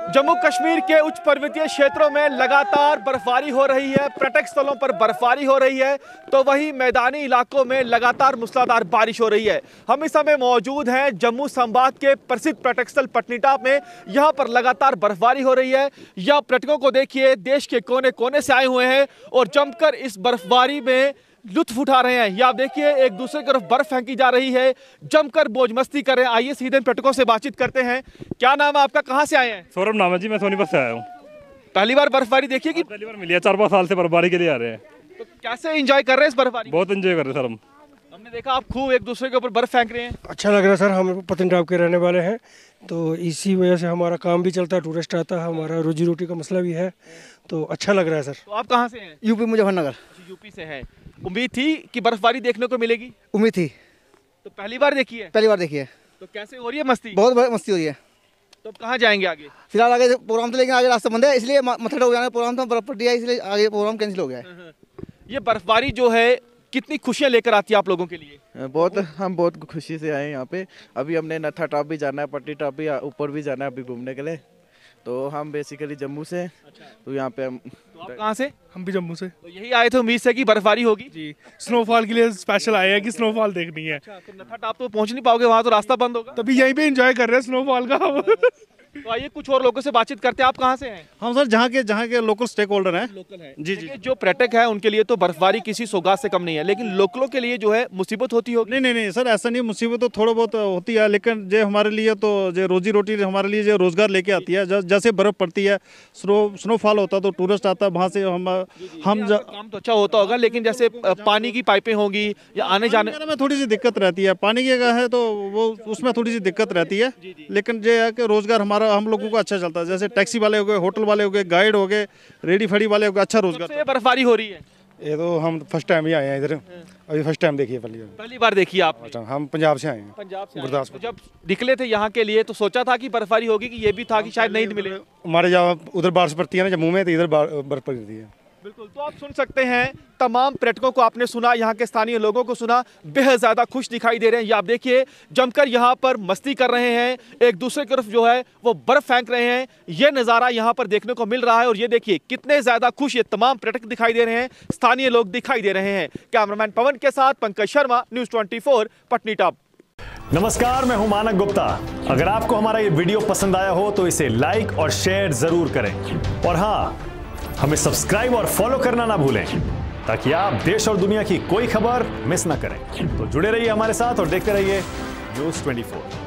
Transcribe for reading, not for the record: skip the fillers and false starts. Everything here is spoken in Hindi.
जम्मू कश्मीर के उच्च पर्वतीय क्षेत्रों में लगातार बर्फबारी हो रही है, पर्यटक स्थलों पर बर्फबारी हो रही है, तो वहीं मैदानी इलाकों में लगातार मूसलाधार बारिश हो रही है। हम इस समय मौजूद हैं जम्मू संभाग के प्रसिद्ध पर्यटक स्थल पटनीटॉप में। यहां पर लगातार बर्फबारी हो रही है। यह पर्यटकों को देखिए, देश के कोने कोने से आए हुए हैं और जमकर इस बर्फबारी में लुत्फ उठा रहे हैं। ये आप देखिए, एक दूसरे की तरफ बर्फ फेंकी जा रही है, जमकर मौज मस्ती कर रहे हैं। आइए सीधे पर्यटकों से बातचीत करते हैं। क्या नाम है आपका, कहाँ से आए हैं? सौरभ नाम है जी, मैं सोनीपत से आया हूँ। पहली बार बर्फबारी देखिए कि पहली बार मिली है, 4-5 साल से बर्फबारी के लिए आ रहे हैं। तो कैसे एंजॉय कर रहे हैं इस बर्फबारी? बहुत एंजॉय कर रहे हैं सर हम। हमने देखा आप खूब एक दूसरे के ऊपर बर्फ फेंक रहे हैं। अच्छा लग रहा है सर, हम पतनीटॉप के रहने वाले हैं, तो इसी वजह से हमारा काम भी चलता है, टूरिस्ट आता है, हमारा रोजी रोटी का मसला भी है, तो अच्छा लग रहा है सर। तो आप कहाँ से हैं? यूपी मुजफ्फरनगर। यूपी से हैं। उम्मीद थी कि बर्फबारी देखने को मिलेगी? उम्मीद थी। तो पहली बार देखी है? पहली बार देखी है। तो कैसे हो रही है मस्ती? बहुत मस्ती हो रही है। तो अब कहाँ जाएंगे आगे? फिलहाल आगे प्रोग्राम तो, लेकिन आगे रास्ता बंद है, इसलिए मथुरा हो जाना प्रोग्राम था, बर्फ पड़ है, इसलिए आगे प्रोग्राम कैंसिल हो गया है। ये बर्फबारी जो है कितनी खुशियाँ लेकर आती है आप लोगों के लिए? हम बहुत खुशी से आए हैं यहाँ पे। अभी हमने नत्था टॉप भी जाना है, पट्टी टॉप भी ऊपर भी जाना है अभी घूमने के लिए। तो हम बेसिकली जम्मू से। अच्छा। तो यहाँ पे हम। तो आप कहाँ से? हम भी जम्मू से। तो यही आए थे उम्मीद से कि बर्फबारी होगी? जी, स्नोफॉल के लिए स्पेशल आए हैं कि स्नोफॉल देखनी है। अच्छा, तो नत्था टॉप तो पहुँच नहीं पाओगे, वहाँ तो रास्ता बंद होगा। तभी यहीं पे एंजॉय कर रहे हैं स्नोफॉल का हम। तो आइए कुछ और लोगों से बातचीत करते हैं। आप कहाँ से हैं? हम सर जहाँ के लोकल स्टेक होल्डर हैं। लोकल है जी जी। जो पर्यटक है उनके लिए तो बर्फबारी किसी सौगात से कम नहीं है, लेकिन लोकलों के लिए जो है मुसीबत होती होगी। नहीं सर, ऐसा नहीं, मुसीबत तो थोड़ा बहुत होती है, लेकिन जो हमारे लिए तो जो रोजी रोटी हमारे लिए जो रोजगार लेके आती है, जैसे बर्फ पड़ती है, स्नोफॉल होता है तो टूरिस्ट आता है, वहाँ से काम तो अच्छा होता होगा, लेकिन जैसे पानी की पाइपें होंगी या आने जाने में थोड़ी सी दिक्कत रहती है। पानी की अगर है तो वो उसमें थोड़ी सी दिक्कत रहती है, लेकिन जो है कि रोजगार हमारा हम लोगों को अच्छा चलता है। जैसे टैक्सी वाले हो गए, होटल वाले हो गए, गाइड हो गए, रेडी फड़ी वाले हो गए, अच्छा रोजगार। बर्फबारी हो रही है? ये तो हम फर्स्ट टाइम ही आए हैं इधर, अभी फर्स्ट टाइम देखी है। पहली बार देखी आप? अच्छा, हम पंजाब से आए हैं। पंजाब से? गुरदासपुर। जब निकले थे यहाँ के लिए तो सोचा था कि बर्फबारी होगी, कि ये भी था कि शायद नहीं मिले? हमारे जहाँ उधर बारिश पड़ती है ना जम्मू में, तो इधर बर्फ पड़ती है। बिल्कुल। तो आप सुन सकते हैं, तमाम पर्यटकों को आपने सुना, यहाँ के स्थानीय लोगों को सुना, बेहद ज़्यादा खुश दिखाई दे रहे हैं। ये आप देखिए, जमकर यहाँ पर मस्ती कर रहे हैं, एक दूसरे की तरफ जो है वो बर्फ फेंक रहे हैं। ये नज़ारा यहाँ पर देखने को मिल रहा है और ये देखिए कितने ज़्यादा खुश ये तमाम पर्यटक दिखाई दे रहे हैं, स्थानीय लोग दिखाई दे रहे हैं। कैमरामैन पवन के साथ पंकज शर्मा, न्यूज़ 24 पटनीटॉप। नमस्कार, मैं हूं मानक गुप्ता। अगर आपको हमारा ये वीडियो पसंद आया हो तो इसे लाइक और शेयर जरूर करें, और हाँ, हमें सब्सक्राइब और फॉलो करना ना भूलें, ताकि आप देश और दुनिया की कोई खबर मिस ना करें। तो जुड़े रहिए हमारे साथ और देखते रहिए न्यूज़ 24।